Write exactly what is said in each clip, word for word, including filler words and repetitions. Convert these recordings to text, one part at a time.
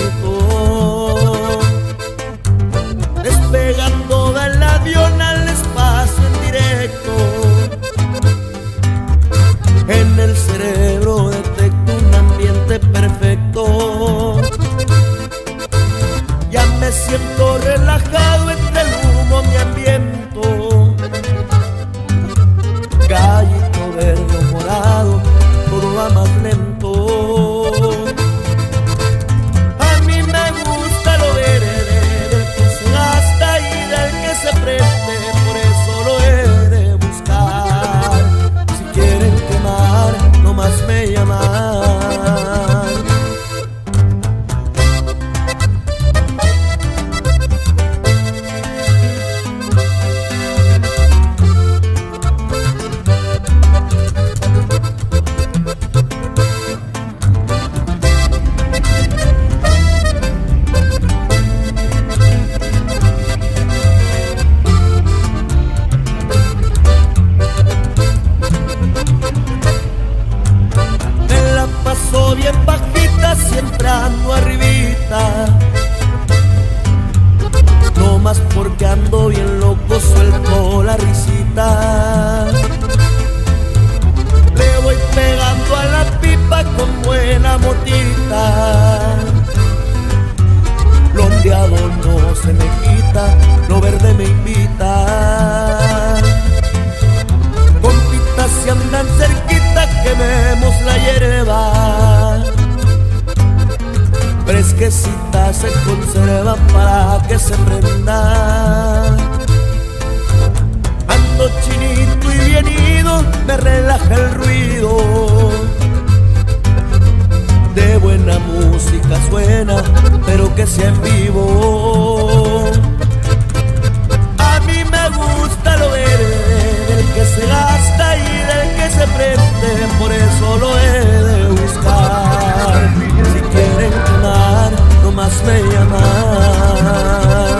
infinito, despegando del avión al espacio en directo. En el cerebro detecto un ambiente perfecto. Ya me siento relajado entre el humo, mi ambiento. Gallito verde o morado, todo va más lento. A mí me gusta lo verde, del que se gasta y del que se prende. Por eso lo he de buscar. Si quieren quemar, nomás me llaman. Bien bajita, siempre ando arribita. No más porque ando bien loco, suelto la risita. Le voy pegando a la pipa con buena motita. Lo ondeado no se me quita, lo verde me invita. Compitas si andan cerquita, quememos la hierba. Fresquecita se conserva para que se prenda. Ando chinito y bien ido, me relaja el ruido. De buena música suena, pero que sea en vivo. A mí me gusta lo verde, del que se gasta y del que se prende. Por eso lo he de buscar. Si quieren quemar, nomás me llaman.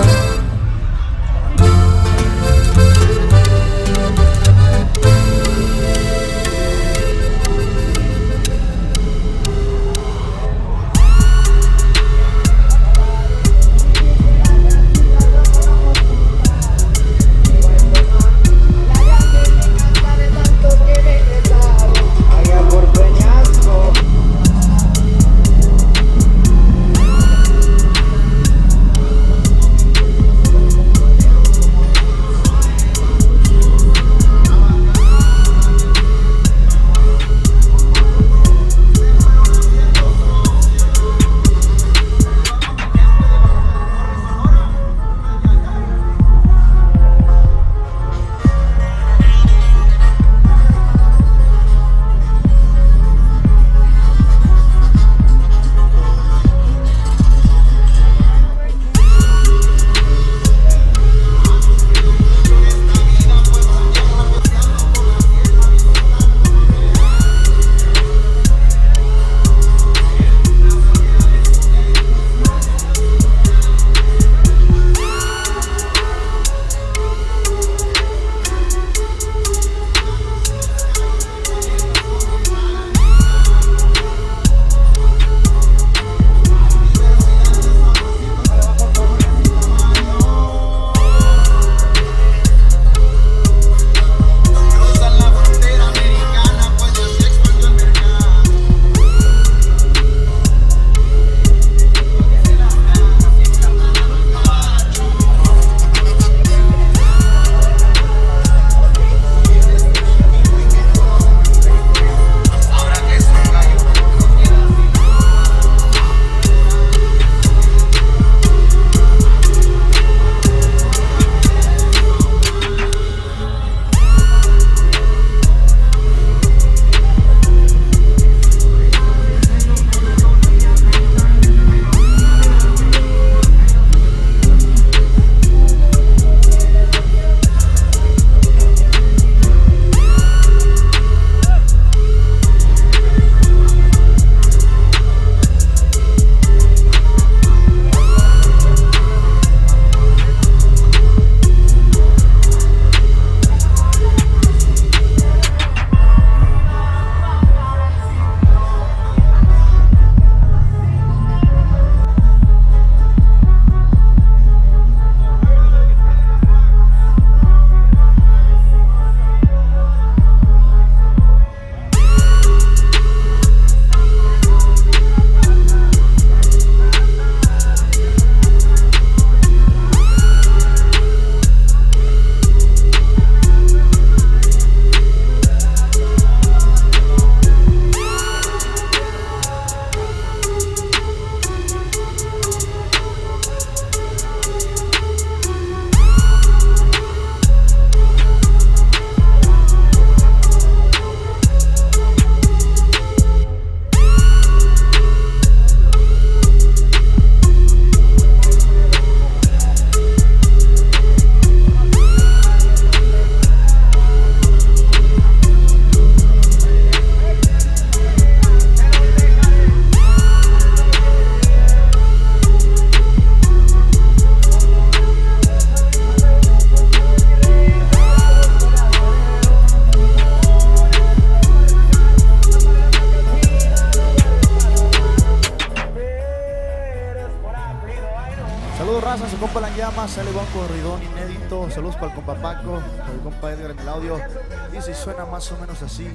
Saludos, raza, su compa La Llama, sale buen corridón inédito. Saludos para el compa Paco, para el compa Edgar en el audio. Y si suena más o menos así.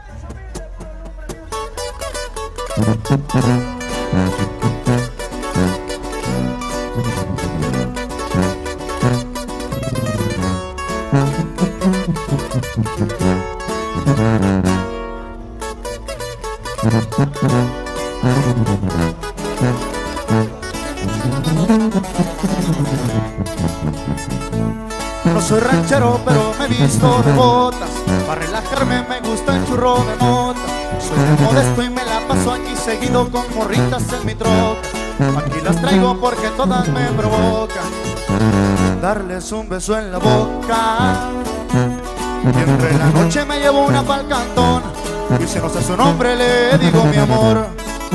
No soy ranchero, pero me he visto de botas. Para relajarme me gusta el churro de mota. Soy de modesto y me la paso aquí seguido con morritas en mi troca. Aquí las traigo porque todas me provocan darles un beso en la boca. Y entre la noche me llevo una pa'l cantón. Y si no sé su nombre le digo mi amor.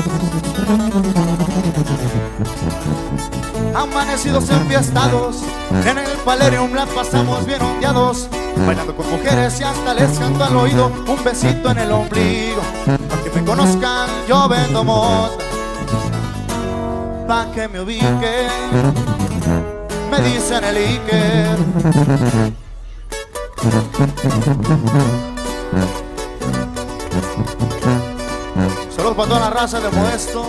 Amanecidos enfiestados, en el Palerium la pasamos bien ondeados, bailando con mujeres y hasta les canto al oído un besito en el ombligo. Pa' que me conozcan, yo vendo mota. Pa' que me ubiquen, me dicen el Iker. Saludos para toda la raza de Modesto.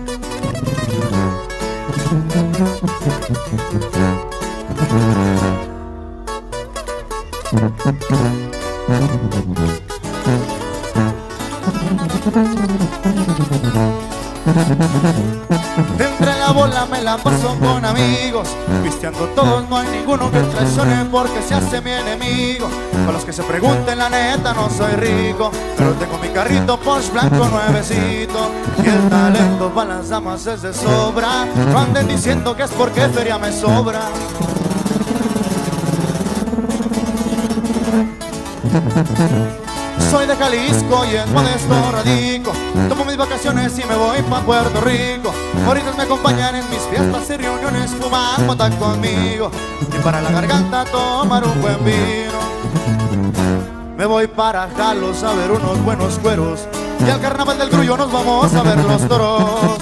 Entre la bola me la paso con amigos, pisteando todos, no hay ninguno que traicione porque se hace mi enemigo. Para los que se pregunten, la neta no soy rico, pero tengo mi carrito Porsche blanco nuevecito. Y el talento para las damas es de sobra, no anden diciendo que es porque feria me sobra. Soy de Jalisco y en Modesto radico. Tomo mis vacaciones y me voy pa' Puerto Rico. Ahorita me acompañan en mis fiestas y reuniones, fumar mota conmigo. Y para la garganta tomar un buen vino. Me voy para Jalos a ver unos buenos cueros. Y al carnaval del Grullo nos vamos a ver los toros.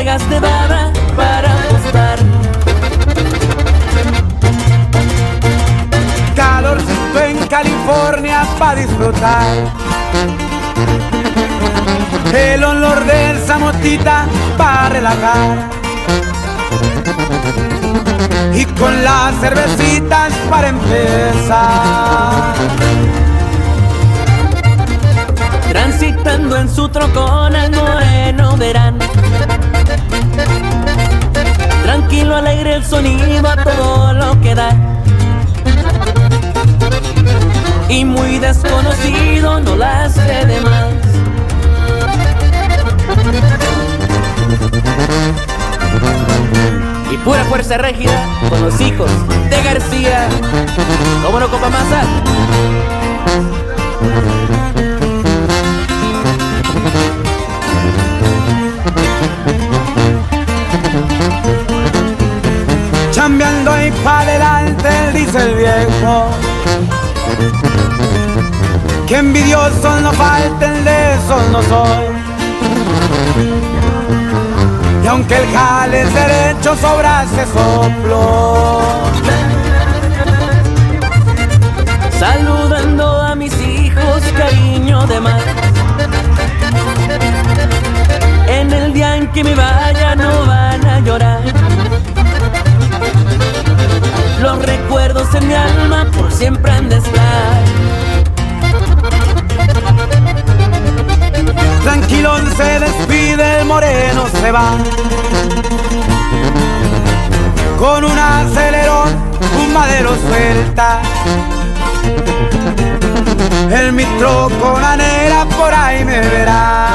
Vegas, Nevada para apostar. Calorcito en California para disfrutar. El olor de esa motita para relajar. Y con las cervecitas para empezar. Transitando en su trocona el moreno verán. Tranquilo, alegre el sonido a todo lo que da. Y muy desconocido, no la hace de más. Y pura fuerza rígida con los hijos de García. ¿Cómo no, compa Masa? Chambeando ahí pa' adelante, dice el viejo. Que envidiosos no falten, de esos no soy. Y aunque el jale es derecho, sobra ese soplo. Saludando a mis hijos, cariño de más. En el día en que me vaya no van a llorar. Los recuerdos en mi alma por siempre han de estar. Tranquilo se despide, el moreno se va. Con un acelerón, un madero suelta. El mitro con anera por ahí me verá.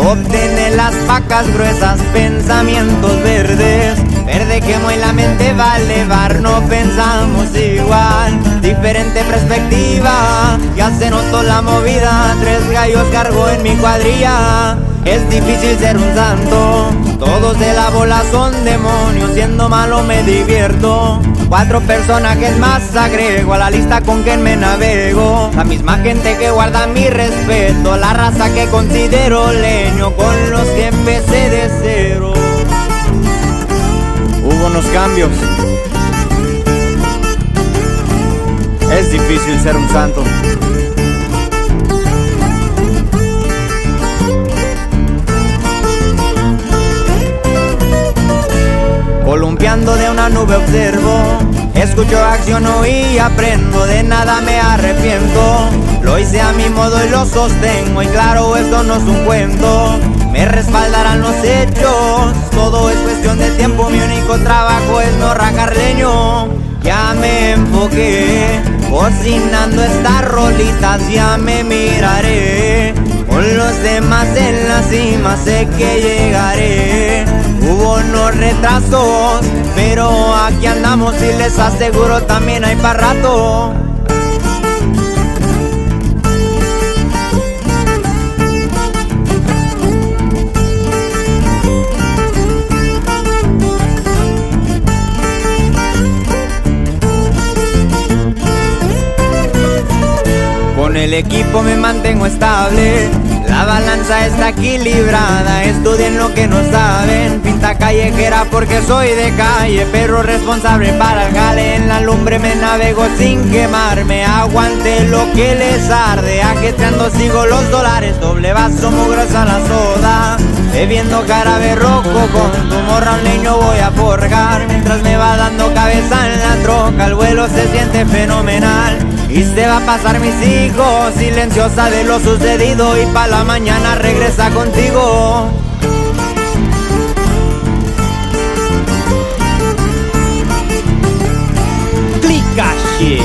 obtener las vacas gruesas, pensamientos verdes. Verde quemo y la mente va a elevar, no pensamos igual, diferente perspectiva. Ya se notó la movida, tres gallos cargo en mi cuadrilla. Es difícil ser un santo, todos de la bola son demonios, siendo malo me divierto. Cuatro personajes más agrego a la lista con quien me navego. La misma gente que guarda mi respeto, la raza que considero leño, con los que empecé de cero. Hubo unos cambios. Es difícil ser un santo. Columpiando de una nube observo, escucho, acciono y aprendo, de nada me arrepiento. Lo hice a mi modo y lo sostengo, y claro, esto no es un cuento. Me respaldarán los hechos, todo es cuestión de tiempo. Mi único trabajo es no rajar leño. Ya me enfoqué, cocinando estas rolitas, ya me miraré. Con los demás en la cima sé que llegaré. Hubo unos retrasos, pero aquí andamos y les aseguro también hay para rato. Con el equipo me mantengo estable, la balanza está equilibrada. Estudien lo que no saben, pinta callejera porque soy de calle, pero responsable para el jale. En la lumbre me navego sin quemarme, aguante lo que les arde. Ajetreando sigo los dólares, doble vaso muy gruesa la soda. Bebiendo jarabe rojo con tu morra un leño voy a forjar. Mientras me va dando cabeza en la troca, el vuelo se siente fenomenal. Y se va a pasar mis hijos, silenciosa de lo sucedido, y pa' la mañana regresa contigo. Clica shit.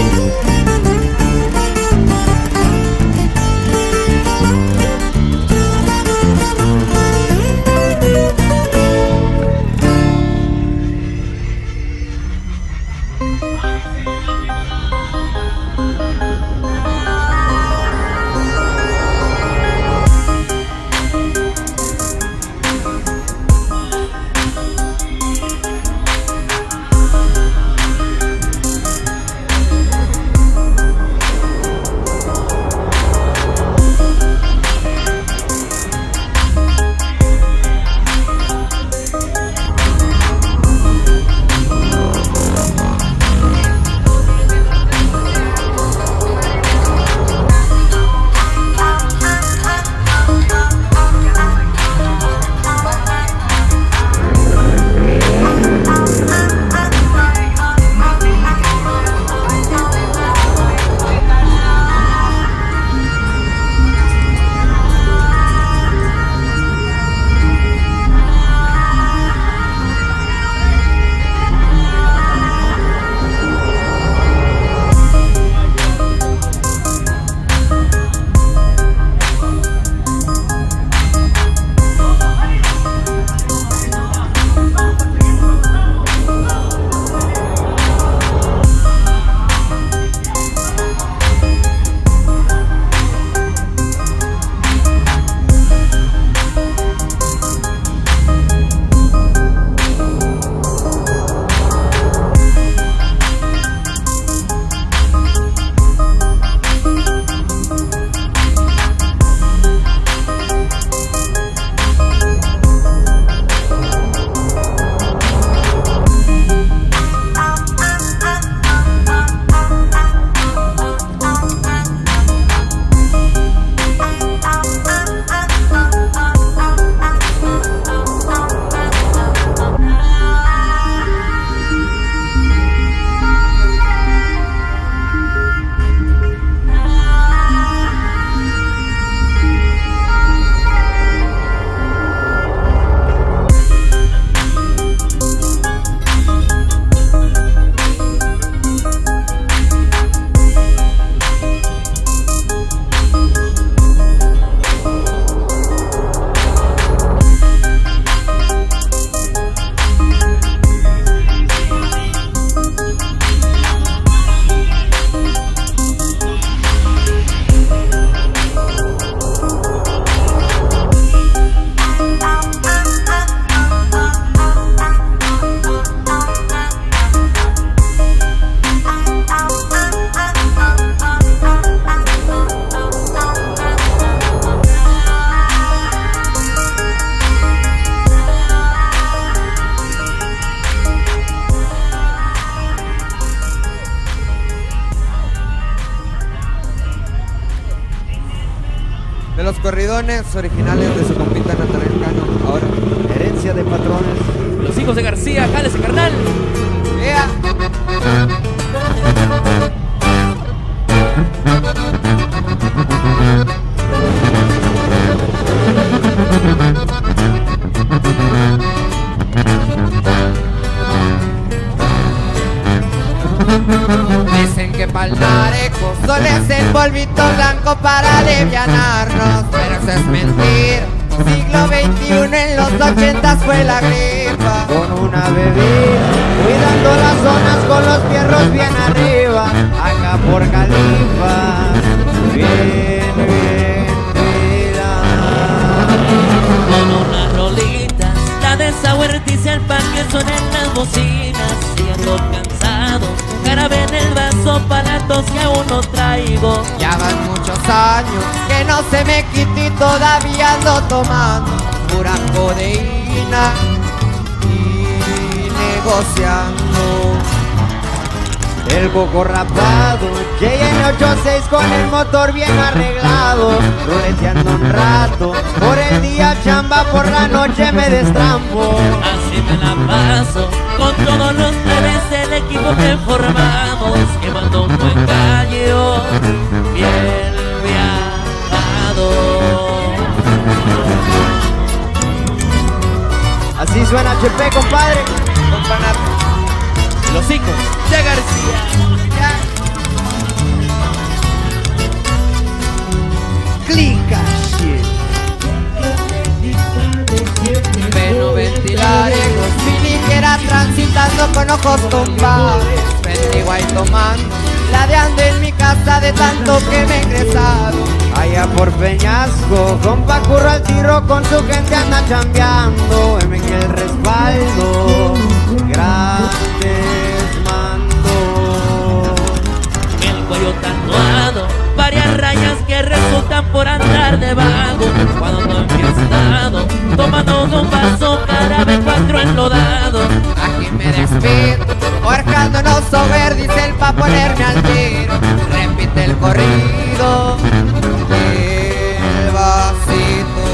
los corridones originales de su compita Natanael Cano. Ahora, herencia de patrones. Los hijos de García, jálese, carnal. ¡Ea! Dicen que pa'l nareco solo es el polvito blanco para alivianarnos, pero eso es mentira. Siglo veintiuno, en los ochentas fue la gripa. Con una bebida, cuidando las zonas con los fierros bien arriba. Acá por Califa, bien, bien, cuidado. Con unas rolitas, la de esa huerticia al pan que suenan las bocinas. Y ando cansado, jarabe en el vaso para la tos que aún no traigo. Ya van muchos años que no se me quite y todavía ando tomando pura codeína y negociando. El coco rapado, Cheyenne ochenta y seis con el motor bien arreglado. Ruleteando un rato, por el día chamba, por la noche me destrampo. Así me la paso, con todos los plebes del equipo que formamos, quemando un buen gallo, bien viajado. Así suena H P, compadre. Compadre. Los hijos de García. Clica shit. Veno ventilar en filiquera transitando con ojos tumbados. Bendigo ahí tomando, ladeando en mi casa de tanto que me he ingresado. Allá por Peñasco, compa curro al tiro con su gente anda chambeando. En el respaldo, grandes mandos. El cuello tatuado, varias rayas que resultan por andar de vago. Cuando no enfiestado, tomando un vaso, jarabe cuatro enlodado. Aquí me despido, ahorcando en oso verde, dice el pa' ponerme al tiro. Repite el corrido, el vasito.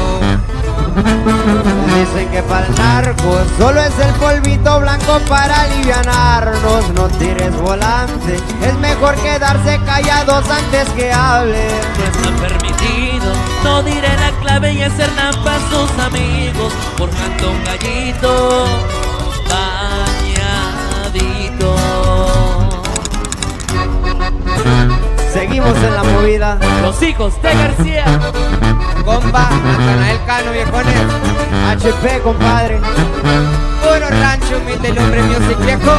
Dicen que pa'l narco solo es el polvito blanco para alivianarnos. No tires volante, es mejor quedarse callados antes que hablen. No está permitido, no diré la clave y hacer nada a sus amigos, forjando un gallito bañadito. Seguimos en la movida. Los hijos de García. Compa, Natanael Cano, viejones. H P, compadre. Puro rancho, humilde, nombre music, viejo.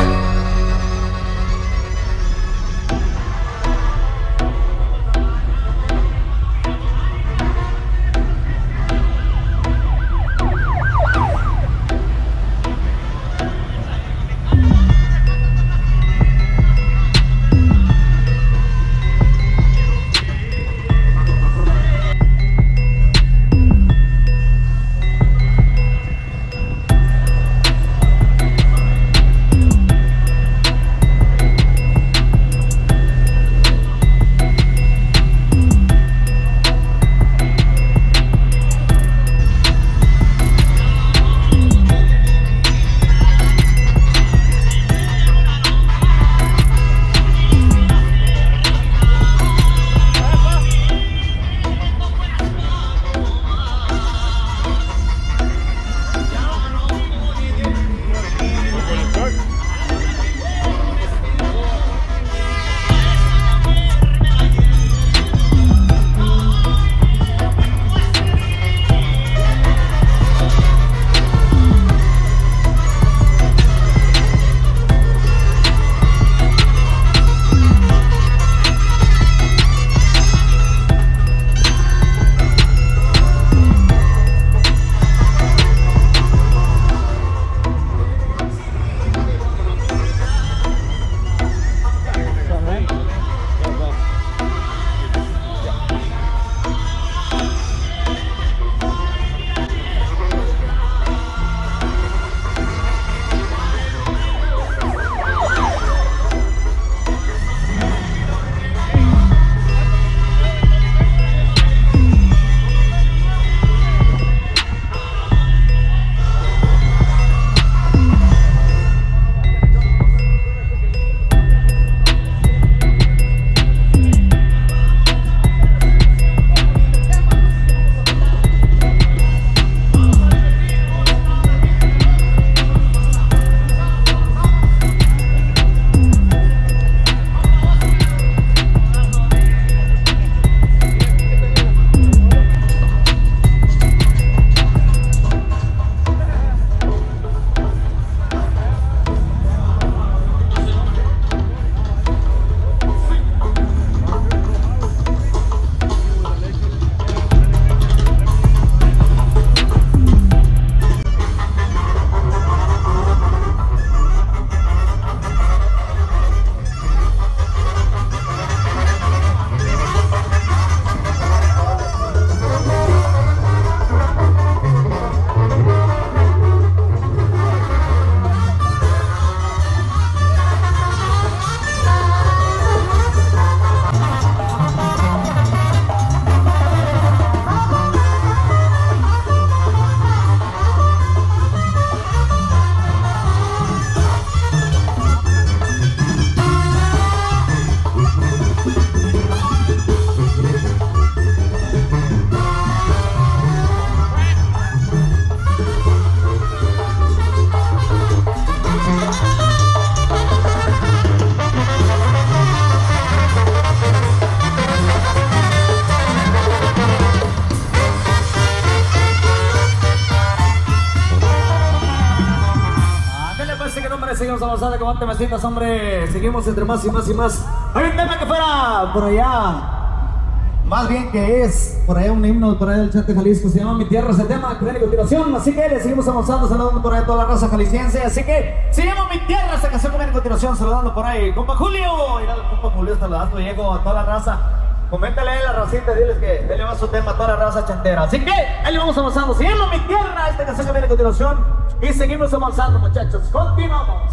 sale con temecitas, hombre. Seguimos entre más y más y más. Hay un tema que fuera por allá. Más bien que es por allá un himno por allá del chat de Jalisco. Se llama Mi Tierra, ese tema que viene a continuación. Así que le seguimos avanzando, saludando por ahí a toda la raza jalisciense. Así que se llama Mi Tierra, esta canción que viene a continuación, saludando por ahí. Compa Julio, mira el compa Julio saludando, llego a toda la raza. Coméntale a la racita, diles que él le va su tema a toda la raza chantera. Así que ahí le vamos avanzando. Se llama Mi Tierra, esta canción que viene a continuación. Y seguimos avanzando, muchachos. Continuamos.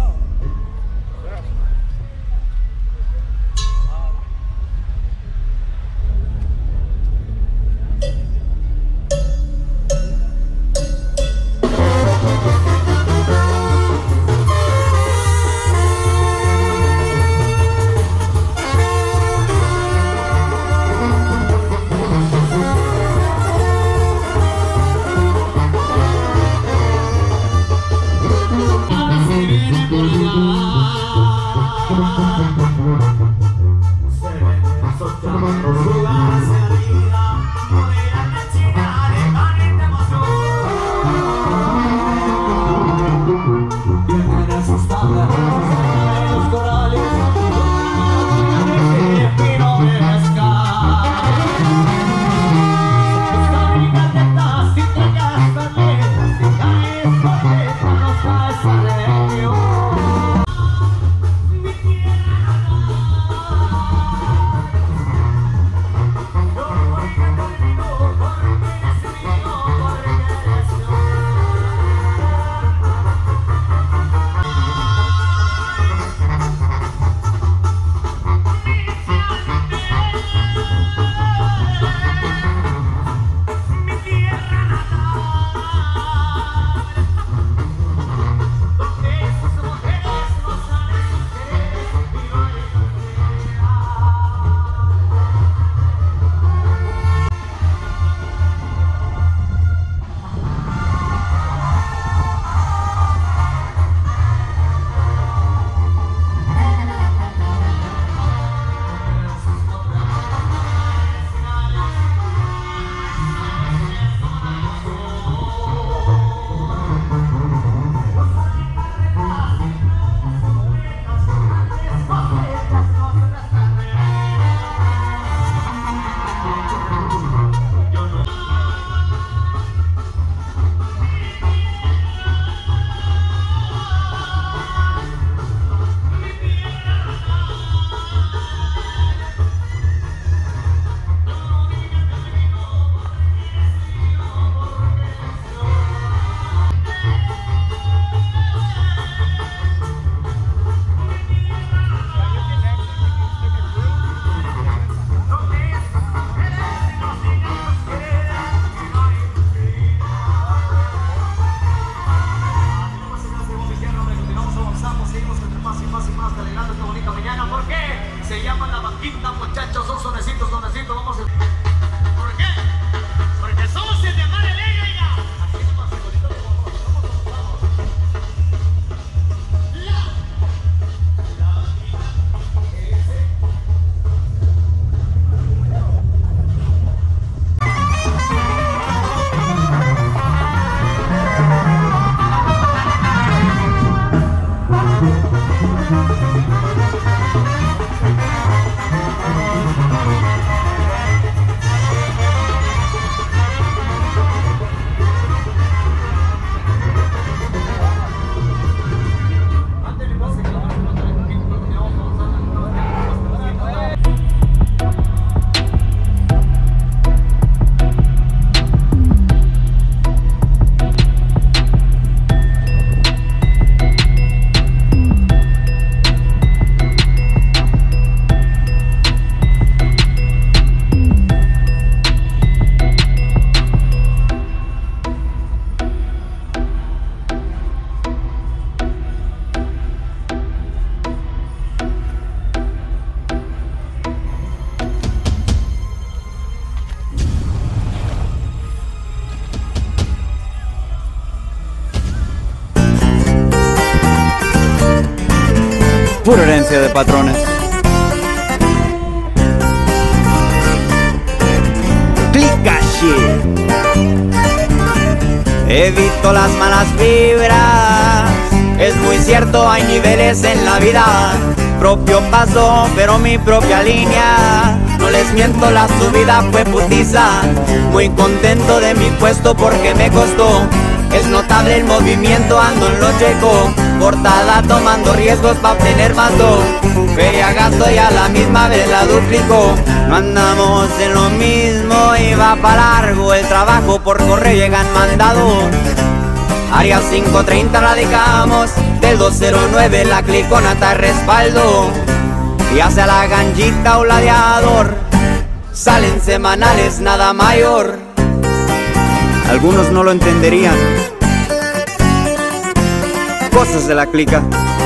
Pura herencia de patrones. Clicashi. Evito las malas vibras Es muy cierto, hay niveles en la vida, propio paso, pero mi propia línea. No les miento, la subida fue putiza. Muy contento de mi puesto porque me costó. Es notable el movimiento, ando en lo checo. Portada tomando riesgos pa' obtener más do. Feria gasto y a la misma vez la duplico. No andamos en lo mismo y va pa' largo. El trabajo por correo llega en mandado. Área cinco treinta radicamos, del dos cero nueve la clicona está respaldo. Y hacia la ganchita o ladeador, salen semanales nada mayor. Algunos no lo entenderían, cosas de la clica.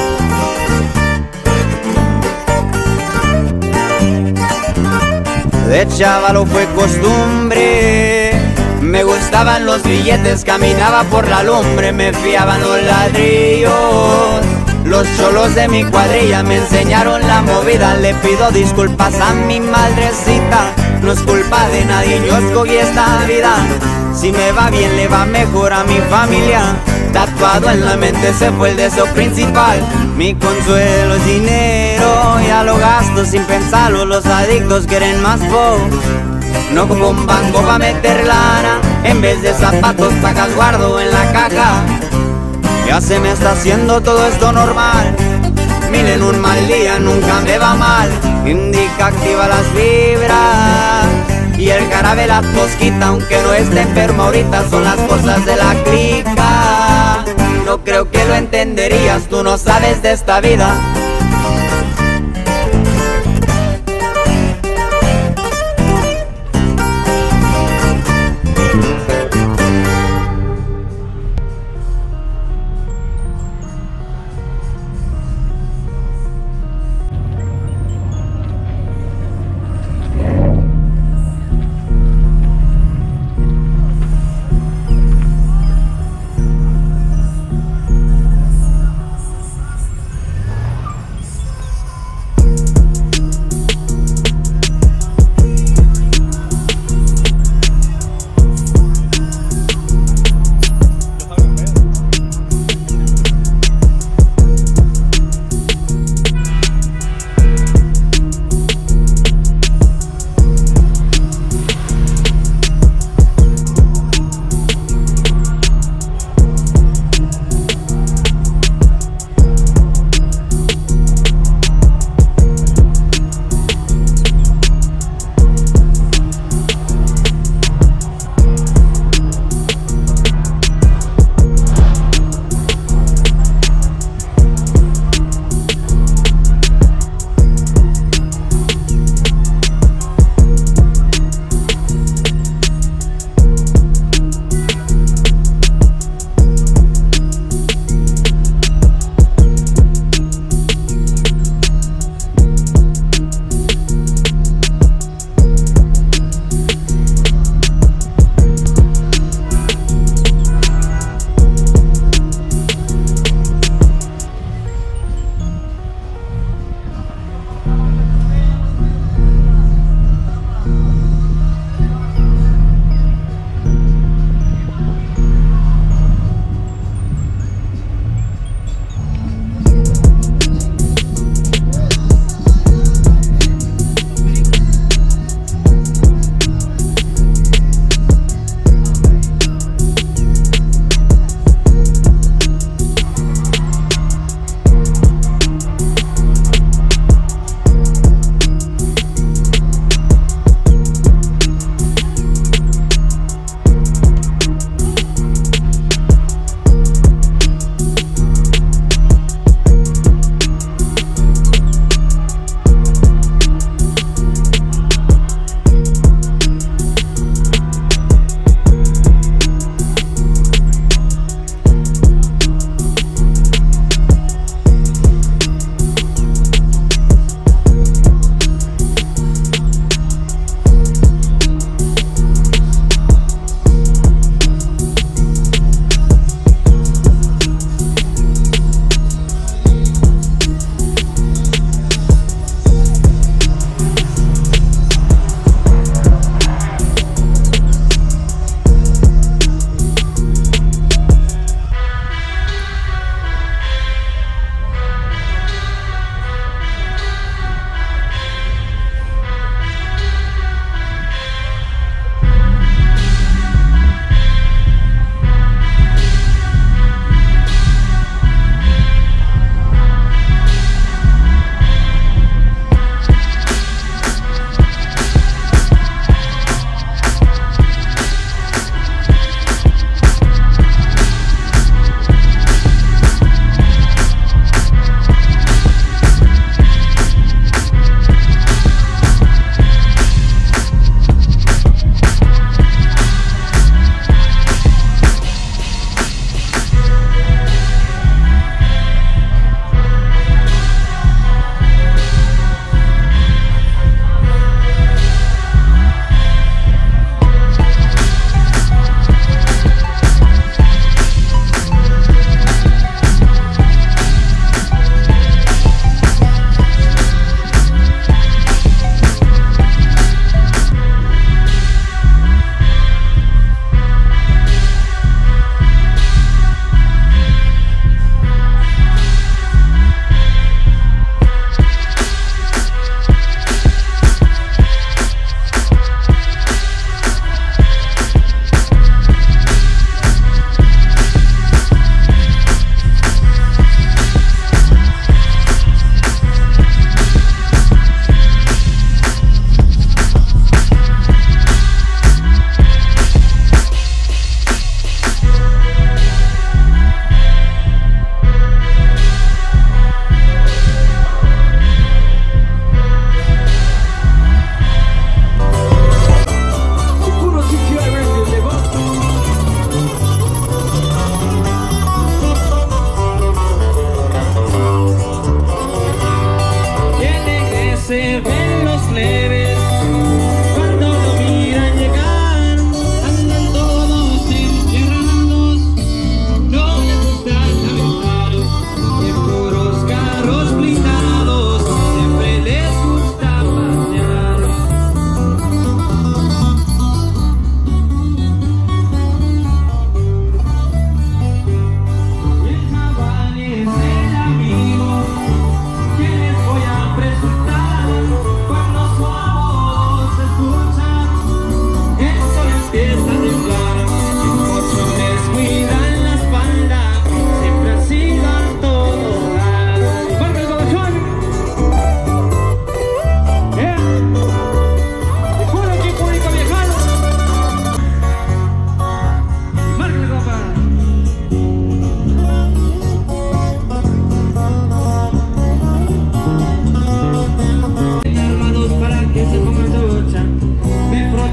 De chavalo fue costumbre, me gustaban los billetes, caminaba por la lumbre, me fiaban los ladrillos. Los cholos de mi cuadrilla me enseñaron la movida. Le pido disculpas a mi madrecita, no es culpa de nadie, yo escogí esta vida. Si me va bien le va mejor a mi familia. Tatuado en la mente se fue el deseo principal. Mi consuelo es dinero, ya lo gasto sin pensarlo. Los adictos quieren más flow. No como un banco pa' meter lana, en vez de zapatos pagas guardo en la caja. Ya se me está haciendo todo esto normal. Miren, un mal día nunca me va mal. Indica activa las vibras y el jarabe las mosquita, aunque no esté enfermo ahorita, son las cosas de la clica. No creo que lo entenderías, tú no sabes de esta vida.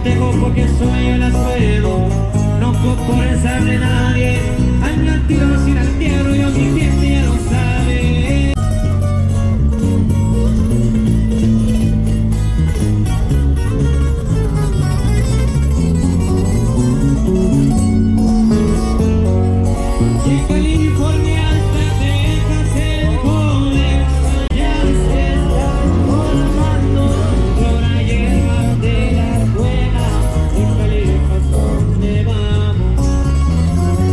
dejo porque soy el puedo. No por esa de nadie. Ando al tiro sin al tierro, yo mi gente ya lo sabe. California hasta Texas el poder ya se está formando. Ahora llega de la buena, en California donde vamos.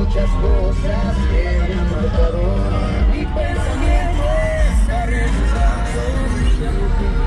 muchas cosas que me han marcado. Mi pensamiento está registrado en lo que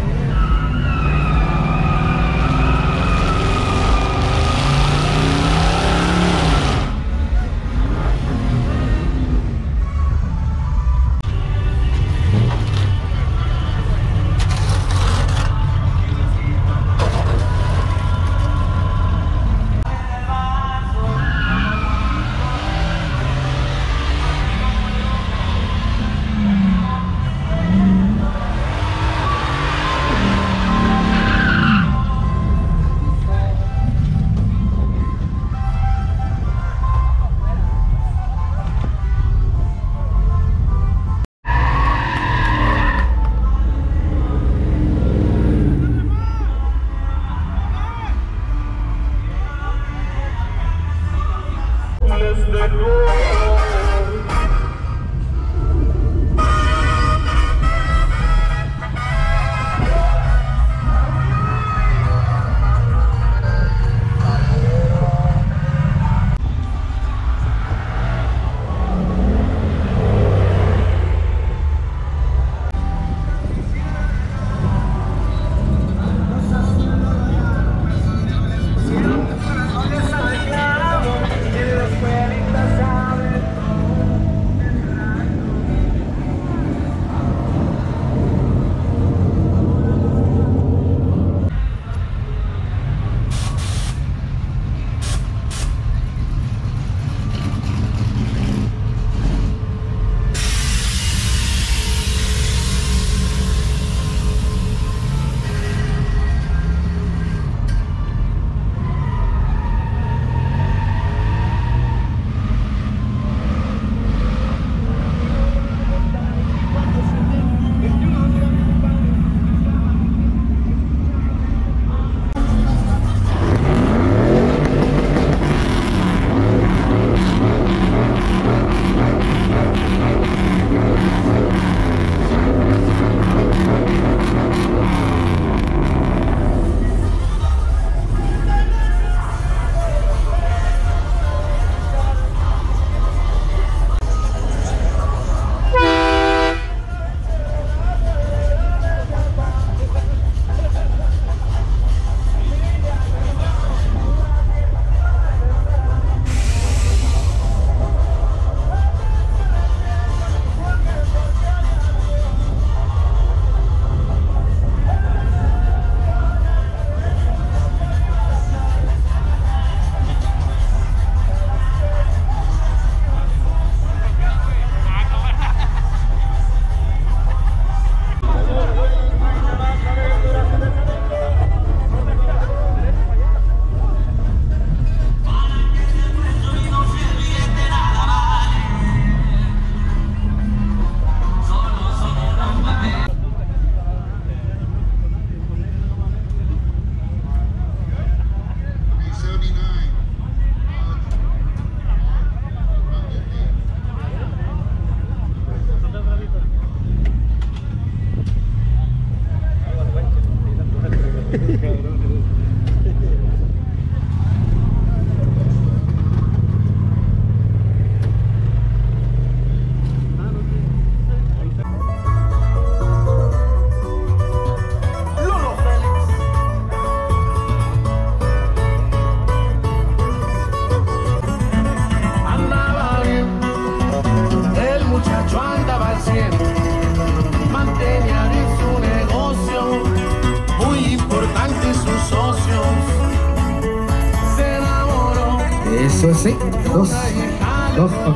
Eso sí, dos, dos, ok.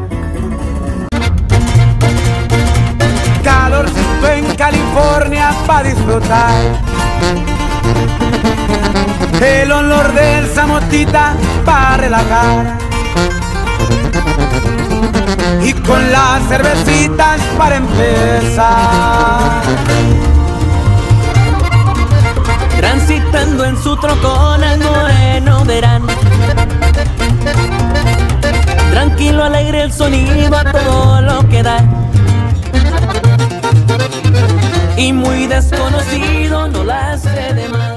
Calorcito en California pa' disfrutar. El olor de esa motita pa' relajar. Y con las cervecitas para empezar. Transitando en su trocona el moreno verano. Tranquilo, alegre el sonido a todo lo que da. Y muy desconocido, no la hace de más.